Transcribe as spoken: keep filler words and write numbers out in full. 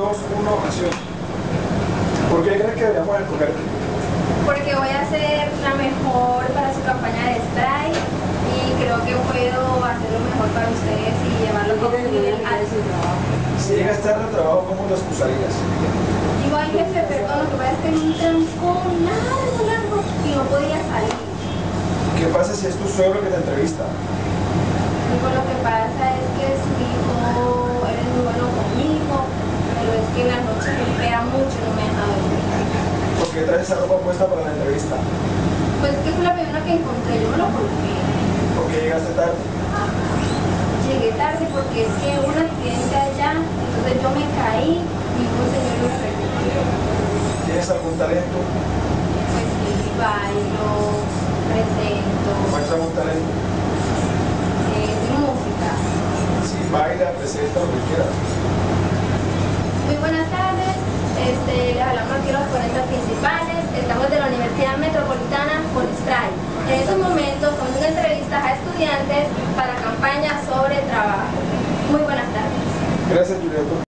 dos, uno, acción. ¿Por qué crees que deberíamos escogerte? Porque voy a ser la mejor para su campaña de strike y creo que puedo hacer lo mejor para ustedes y llevarlo a un nivel alto. Si llegas tarde al trabajo, ¿cómo lo excusarías? Igual jefe, perdón, lo que pasa es que en un trancón largo, largo y no podía salir. ¿Qué pasa si es tu suegro que te entrevista? Digo, lo que pasa es que su hijo eres muy bueno conmigo, pero es que en la noche me pega mucho y no me deja dormir. ¿Por qué traes esa ropa puesta para la entrevista? Pues es que fue la primera que encontré, yo me lo coloqué. ¿Por qué llegaste tarde? Llegué tarde porque es que hubo un accidente allá, entonces yo me caí y un señor me recogió. ¿Tienes algún talento? Pues sí, bailo, presento, Muéstrame un talento. eh, música. Si baila, presenta lo que quieras. Muy buenas tardes, este, les hablamos aquí los ponentes principales. Estamos de la Universidad Metropolitana con Strike. En estos momentos estamos haciendo entrevistas a estudiantes para campañas sobre trabajo. Muy buenas tardes. Gracias, Julieta.